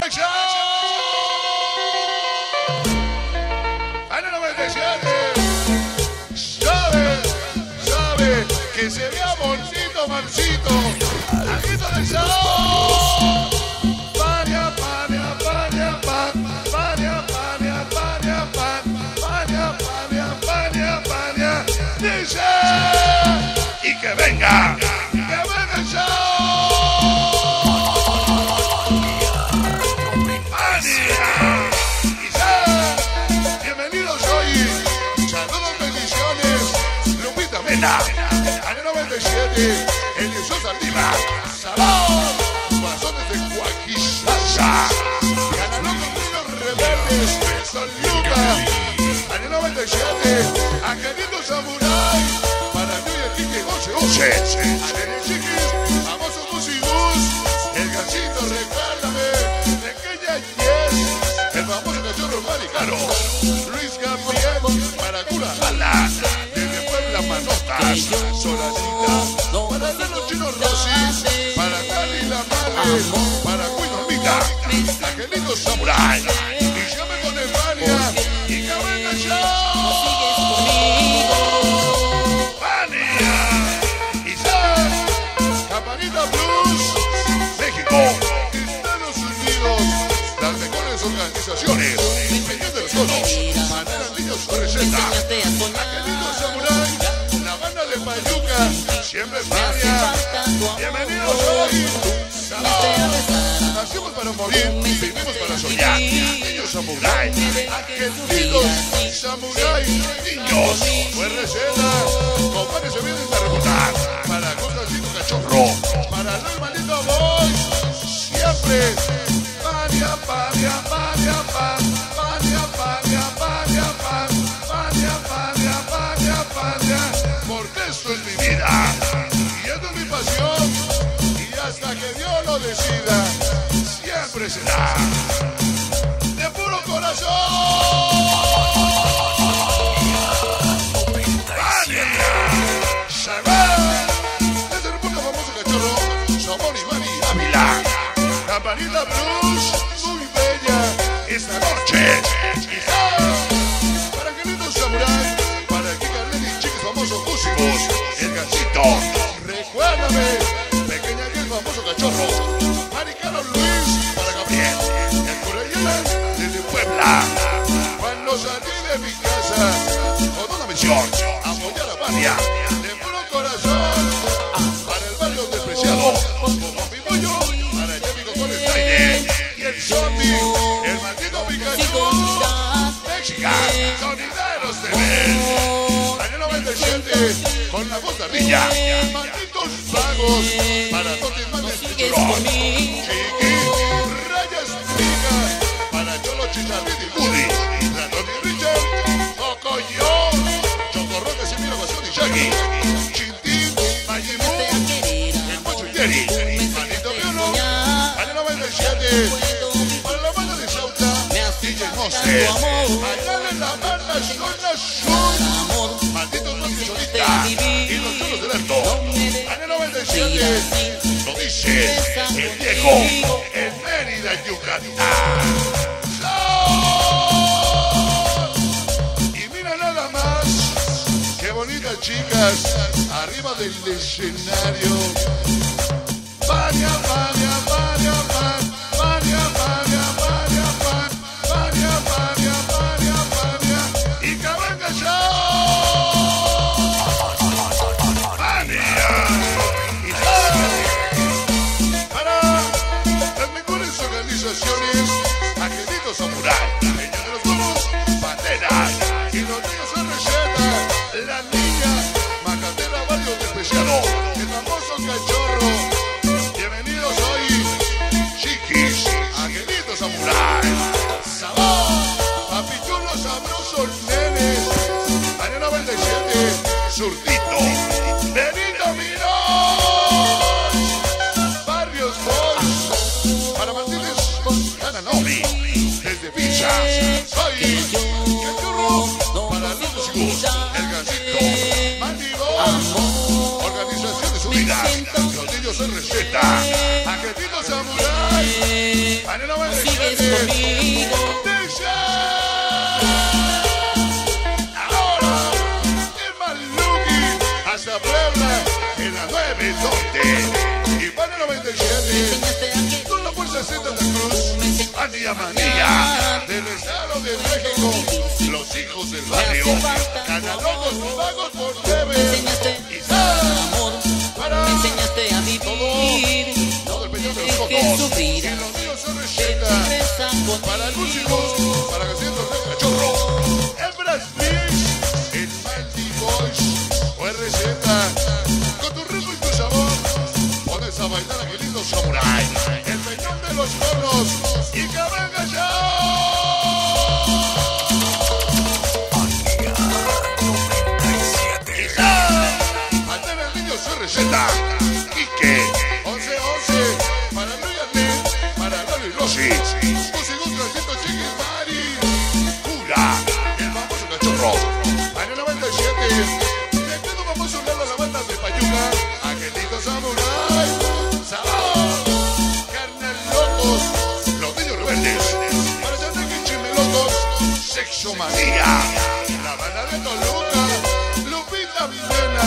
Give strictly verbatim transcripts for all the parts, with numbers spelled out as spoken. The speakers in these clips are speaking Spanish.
Año noventa y siete. Sabe, sabe que se vea bolsito, mancito. Ajito del sabor. Paña, paña, paña, pan. Paña, paña, paña, pan. Paña, paña, paña, paña. Dice. Y que venga. Que venga el show. Año noventa y siete, el dieciocho arriba, Sabor, corazones de Cuaquizaza, Ganador con niños rebeldes, Son Luca. Año noventa y siete, Angelito Samurai, para mí el Kike once once, Angel Chiquis, famoso Musibus, el Gancito, recuérdame, Pequeña Yes, el famoso cachorro maricano, Luis Gabriel, para Cura Jala. Manotas, Solacita, para hacer los chinos Rosis, para Cali la Male, para Cuinomita, Angelito Samurai, y llame con el Fania, y que venga el show. Fania, Isaac, Campanita Blues, México, Estados Unidos, las mejores organizaciones, Peñón de los Conos, Manera Niños con Receta, Angelito Samurai, de Payuca, siempre Fania. Bienvenidos hoy. Sabor. Nacimos para morir, vivimos para soñar. Niños Samurai, Angelitos Samurai, niños. Fue receta, compadres se vienen a rebotar. Para Constantino Cachorro, para los malditos boys. Siempre Fania, Fania, Fania, Fania, Fania, Fania, Fania, Fania, Fania, Fania. Porque esto es mi vida y esto es mi pasión y hasta que Dios lo decida siempre será de puro corazón. Desde el pueblo famoso cachorro Somos y Mari Ávila, Campanita Blues, muy bella esta noche. Para Angelito Samurai, para el Kika Chiquis famosos músicos, el Gancito, recuérdame, Pequeña y el famoso cachorro, Maricano Luis, para Gabriel, el Corellana desde Puebla. Cuando salí de mi casa, con una misión, apoyar a Fania, de puro corazón, para el barrio despreciado, como mi pollo, para el Jémico con el Taide, y el zombie, el maldito Pikachu, México, Sonideros T V. Año noventa y siete, con la voz de Rilla, malditos vagos, para Totis Manes Tiburón, Chiqui, Rayas Pica, para Cholo Chicharrín y Woody, Ratón y Richard, Cocoyo, Chocorrón de Semiro Basón y Shaggy, Chintín, Majimú, el Pocho y Jerry, Manito Violo. Año noventa y siete, para la banda de Sauta, D J Monster, allá en la banda Zona Sur, malditos Montes Solita y los Cholos del Alto. Año noventa y siete, lo dice el viejo, en Mérida, Yucatán. Y mira nada más, qué bonitas chicas, arriba del escenario. Fania, Fania, Fania, Fania, Fania, Fania, Fania, Fania, Fania, Fania, Fania, y que venga el show. Fania, y para las mejores organizaciones, Angelito Samurai, Peñón de los Conos, Banderas, y los niños en receta, la niña, Macatera, barrio despreciado, el famoso cachorro. Bienvenidos hoy, Chiquis, Angelito Samurai, Sabor, papichulos sabrosos nenes. Año noventa y siete, Zurdito, Benito Mirón, Barrios Boys, para Martínez, Ana Novi, desde Pizza, soy Cachorro, para los músicos, el Gancito, Mandy Boys, Organizaciones Unidas, los niños en receta, Angelito Samurai, Año noventa y siete. sigues conmigo. Ahora, el Maluki hasta Puebla en la nueve Norte. Y para el noventa y siete, con la fuerza Z de Cruz, Manía Manía, del Estado de México, los hijos del barrio, Canalocos, vagos por Teve, y amor, para me enseñaste a vivir. todo el peñón de los cocos, y los míos son receta, para músicos, para casientos de cachorro, Hembras Mix, el Mighty Boys, o R Z, con tu ritmo y tu sabor, pones a bailar Angelito Samurai, el peñón de los conos, y que venga ya. Receta, Quique, once once, para Luis Arnett, para Lalo y Rosy, Pussy Gus, trescientos Chiquis, Mari, Cura, el famoso cachorro, año noventa y siete, de quedo famoso Lalo, la banda de Payuca, Angelito Samurai, Sabor, Carnal Locos, los niños rebeldes, para Chanteque y Chimelocos, Sexo Manía, la banda de Toluca, Lupita Villena,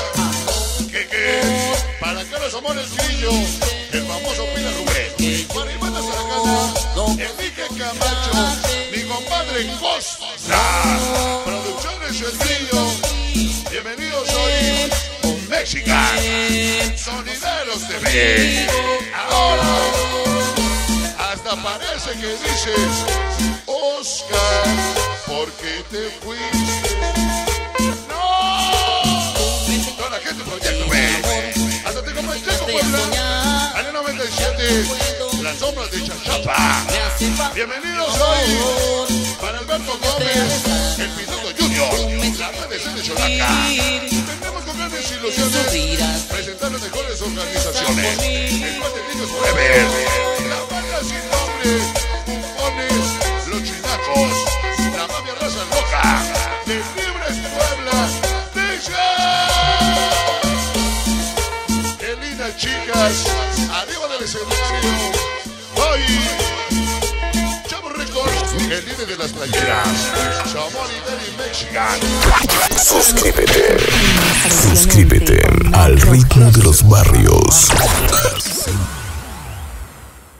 para Carlos Amores Grillo, el famoso Pila Rubén, Maribana Saracana, Enrique Camacho, mi compadre Costa, Producciones El Grillo, bienvenidos hoy con Mexican, Sonideros T V. Ahora, hasta parece que dices, Oscar, ¿por qué te fuiste? No, toda la gente proyecto, ve. Año noventa y siete, las sombras de Chachapa. Bienvenidos hoy para Alberto Gómez, el Pinoto Junior, la red de Cholaca. Tendremos con grandes ilusiones presentar las mejores organizaciones. El Cuate Niños Forever, la banda sin nombre, Bufones, los Chinacos, la mafia raza loca, de Libres Puebla, de chicas, arriba del escenario, hoy, Chavo Records, el líder de las playeras, Chamón y Daddy Mexican. Suscríbete, suscríbete al ritmo de los barrios.